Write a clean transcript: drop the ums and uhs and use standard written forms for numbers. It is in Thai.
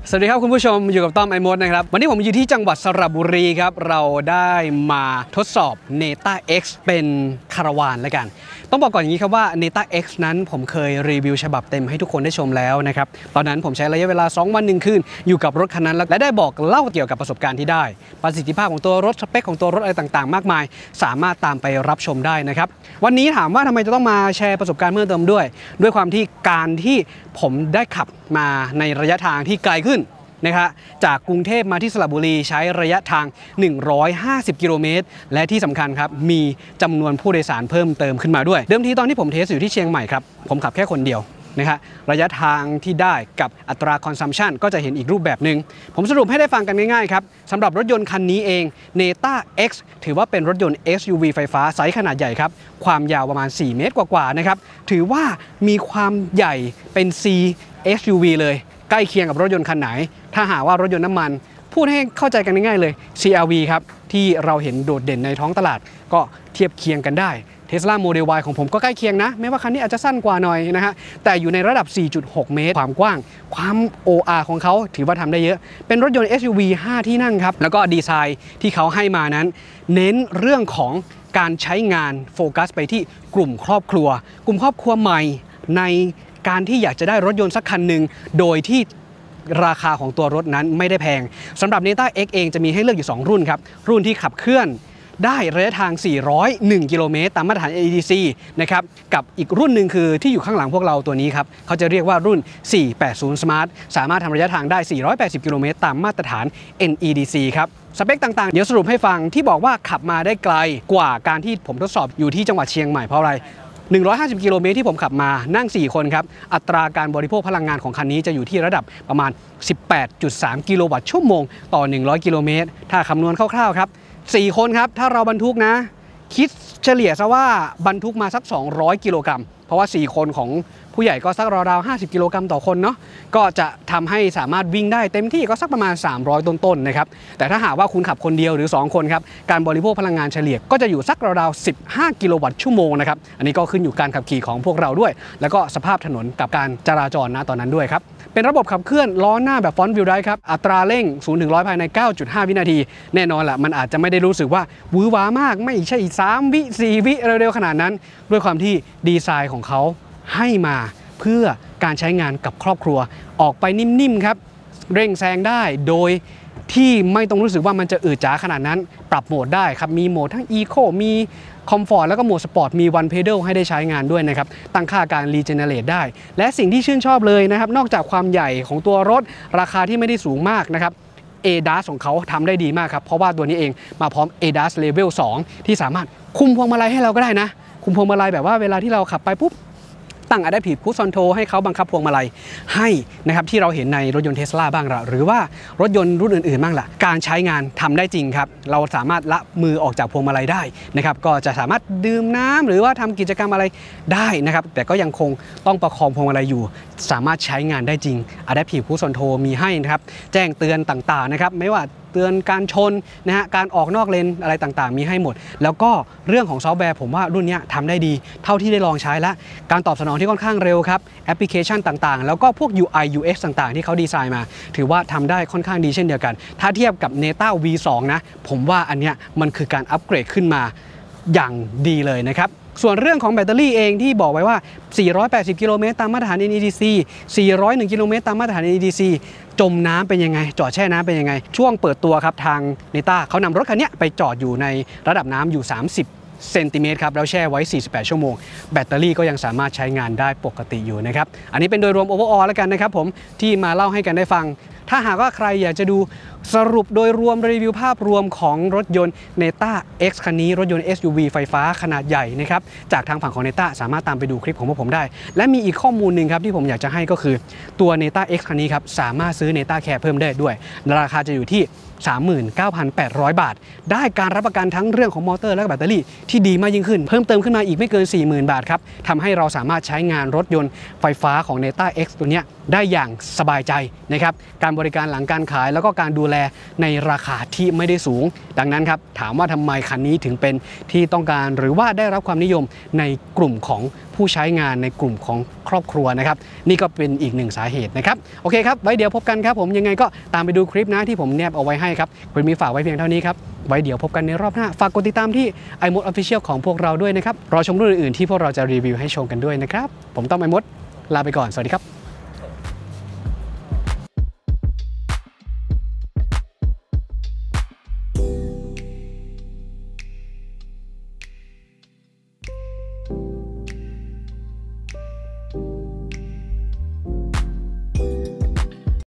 สวัสดีครับคุณผู้ชมอยู่กับต้อมไอมดนะครับวันนี้ผมอยู่ที่จังหวัดสระบุรีครับเราได้มาทดสอบ Neta X เป็นคาราวานแล้วกันต้องบอกก่อนอย่างนี้ครับว่า Neta X นั้นผมเคยรีวิวฉบับเต็มให้ทุกคนได้ชมแล้วนะครับตอนนั้นผมใช้ระยะเวลา2 วัน 1 คืนอยู่กับรถคันนั้นและได้บอกเล่าเกี่ยวกับประสบการณ์ที่ได้ประสิทธิภาพของตัวรถสเปคของตัวรถอะไรต่างๆมากมายสามารถตามไปรับชมได้นะครับวันนี้ถามว่าทำไมจะต้องมาแชร์ประสบการณ์เพิ่มเติมด้วยความที่การที่ผมได้ขับมาในระยะทางที่ไกลขึ้นนะครับจากกรุงเทพมาที่สระบุรีใช้ระยะทาง150 กิโลเมตรและที่สำคัญครับมีจำนวนผู้โดยสารเพิ่มเติมขึ้นมาด้วยเดิมทีตอนที่ผมเทสอยู่ที่เชียงใหม่ครับผมขับแค่คนเดียวนะครับระยะทางที่ได้กับอัตราคอนซัมชันก็จะเห็นอีกรูปแบบหนึ่งผมสรุปให้ได้ฟังกันง่ายๆครับสำหรับรถยนต์คันนี้เอง Neta X ถือว่าเป็นรถยนต์ SUV ไฟฟ้าไซส์ขนาดใหญ่ครับความยาวประมาณ4 เมตรกว่าๆนะครับถือว่ามีความใหญ่เป็น C SUV เลยใกล้เคียงกับรถยนต์คันไหนถ้าหากว่ารถยนต์น้ำมันพูดให้เข้าใจกันง่ายๆเลย CR-V ครับที่เราเห็นโดดเด่นในท้องตลาดก็เทียบเคียงกันได้ Tesla Model Y ของผมก็ใกล้เคียงนะแม้ว่าคันนี้อาจจะสั้นกว่าหน่อยนะฮะแต่อยู่ในระดับ 4.6 เมตรความกว้างความ OR ของเขาถือว่าทำได้เยอะเป็นรถยนต์ SUV 5 ที่นั่งครับแล้วก็ดีไซน์ที่เขาให้มานั้นเน้นเรื่องของการใช้งานโฟกัสไปที่กลุ่มครอบครัวใหม่ในการที่อยากจะได้รถยนต์สักคันหนึ่งโดยที่ราคาของตัวรถนั้นไม่ได้แพงสำหรับ Neta X เองจะมีให้เลือกอยู่2รุ่นครับรุ่นที่ขับเคลื่อนได้ระยะทาง401 กิโลเมตรตามมาตรฐาน NEDC นะครับกับอีกรุ่นหนึ่งคือที่อยู่ข้างหลังพวกเราตัวนี้ครับเขาจะเรียกว่ารุ่น480 Smart สามารถทำระยะทางได้480 กิโลเมตรตามมาตรฐาน NEDC ครับสเปคต่างๆเดี๋ยวสรุปให้ฟังที่บอกว่าขับมาได้ไกลกว่าการที่ผมทดสอบอยู่ที่จังหวัดเชียงใหม่เพราะอะไร150 กิโลเมตรที่ผมขับมานั่ง4 คนครับอัตราการบริโภคพลังงานของคันนี้จะอยู่ที่ระดับประมาณ 18.3 กิโลวัตต์ชั่วโมงต่อ100 กิโลเมตรถ้าคำนวณคร่าวๆครับ4 คนครับถ้าเราบรรทุกนะคิดเฉลี่ยซะว่าบรรทุกมาสัก200 กิโลกรัมเพราะว่า4 คนของผู้ใหญ่ก็สักราวๆ50 กิโลกรัมต่อคนเนาะก็จะทำให้สามารถวิ่งได้เต็มที่ก็สักประมาณ300 ต้นๆนะครับแต่ถ้าหากว่าคุณขับคนเดียวหรือ2 คนครับการบริโภคพลังงานเฉลี่ยก็จะอยู่สักราวๆ15 กิโลวัตต์ชั่วโมงนะครับอันนี้ก็ขึ้นอยู่การขับขี่ของพวกเราด้วยแล้วก็สภาพถนนกับการจราจรนะตอนนั้นด้วยครับเป็นระบบขับเคลื่อนล้อหน้าแบบฟรอนต์วิวไดรฟ์ครับอัตราเร่ง0 ถึง 100ภายใน 9.5 วินาทีแน่นอนแหละมันอาจจะไม่ได้รู้สึกว่าหวือหวามากไม่ใช่3 วิ 4 วิเร็วๆขนาดนั้นด้วยความที่ดีไซน์ของเขาให้มาเพื่อการใช้งานกับครอบครัวออกไปนิ่มๆครับเร่งแซงได้โดยที่ไม่ต้องรู้สึกว่ามันจะอืดจ๋าขนาดนั้นปรับโหมดได้ครับมีโหมดทั้ง Eco มีคอมฟอร์ตแล้วก็โหมดสปอร์ตมี One Pedal ให้ได้ใช้งานด้วยนะครับตั้งค่าการ Regenerate ได้และสิ่งที่ชื่นชอบเลยนะครับนอกจากความใหญ่ของตัวรถราคาที่ไม่ได้สูงมากนะครับ ADAS ของเขาทำได้ดีมากครับเพราะว่าตัวนี้เองมาพร้อม ADAS Level 2 ที่สามารถคุมพวงมาลัยให้เราก็ได้นะคุมพวงมาลัยแบบว่าเวลาที่เราขับไปปุ๊บตั้ง Adaptive Cruise Control ให้เขาบังคับพวงมาลัยให้นะครับที่เราเห็นในรถยนต์ Tesla บ้างละหรือว่ารถยนต์รุ่นอื่นๆบ้างละการใช้งานทำได้จริงครับเราสามารถละมือออกจากพวงมาลัยได้นะครับก็จะสามารถดื่มน้ำหรือว่าทำกิจกรรมอะไรได้นะครับแต่ก็ยังคงต้องประคองพวงมาลัยอยู่สามารถใช้งานได้จริง Adaptive Cruise Control มีให้นะครับแจ้งเตือนต่างๆนะครับไม่ว่าเตือนการชนนะฮะการออกนอกเลนอะไรต่างๆมีให้หมดแล้วก็เรื่องของซอฟต์แวร์ผมว่ารุ่นนี้ทำได้ดีเท่าที่ได้ลองใช้แล้วการตอบสนองที่ค่อนข้างเร็วครับแอปพลิเคชันต่างๆแล้วก็พวก UI UX ต่างๆที่เขาดีไซน์มาถือว่าทำได้ค่อนข้างดีเช่นเดียวกันถ้าเทียบกับ Neta V2 นะผมว่าอันเนี้ยมันคือการอัปเกรดขึ้นมาอย่างดีเลยนะครับส่วนเรื่องของแบตเตอรี่เองที่บอกไว้ว่า480 กิโลเมตรตามมาตรฐาน NEDC 401 กิโลเมตรตามมาตรฐาน NEDC จมน้ำเป็นยังไงจอดแช่น้ำเป็นยังไงช่วงเปิดตัวครับทาง Neta เขานำรถคันนี้ไปจอดอยู่ในระดับน้ำอยู่30 เซนติเมตรครับแล้วแช่ไว้48 ชั่วโมงแบตเตอรี่ก็ยังสามารถใช้งานได้ปกติอยู่นะครับอันนี้เป็นโดยรวม overall แล้วกันนะครับผมที่มาเล่าให้กันได้ฟังถ้าหากว่าใครอยากจะดูสรุปโดยรวมรีวิวภาพรวมของรถยนต์ Neta X คันนี้รถยนต์ SUV ไฟฟ้าขนาดใหญ่นะครับจากทางฝั่งของ Neta สามารถตามไปดูคลิปของพวกผมได้และมีอีกข้อมูลหนึ่งครับที่ผมอยากจะให้ก็คือตัว Neta X คันนี้ครับสามารถซื้อ Neta Care เพิ่มได้ด้วยราคาจะอยู่ที่ 39,800 บาทได้การรับประกันทั้งเรื่องของมอเตอร์และแบตเตอรี่ที่ดีมากยิ่งขึ้นเพิ่มเติมขึ้นมาอีกไม่เกิน 40,000 บาทครับทำให้เราสามารถใช้งานรถยนต์ไฟฟ้าของ Neta X ตัวนี้ได้อย่างสบายใจนะครับการบริการหลังการขายแล้วก็การดูแลในราคาที่ไม่ได้สูงดังนั้นครับถามว่าทำไมคันนี้ถึงเป็นที่ต้องการหรือว่าได้รับความนิยมในกลุ่มของผผู้ใช้งานในกลุ่มของครอบครัวนะครับนี่ก็เป็นอีกหนึ่งสาเหตุนะครับโอเคครับไว้เดี๋ยวพบกันครับผมยังไงก็ตามไปดูคลิปนะที่ผมแนบเอาไว้ให้ครับคุณมีฝากไว้เพียงเท่านี้ครับไว้เดี๋ยวพบกันในรอบหน้าฝากกดติดตามที่ iMode Official ของพวกเราด้วยนะครับรอชมรุ่นอื่นๆที่พวกเราจะรีวิวให้ชมกันด้วยนะครับผมต้อม iMode ลาไปก่อนสวัสดีครับ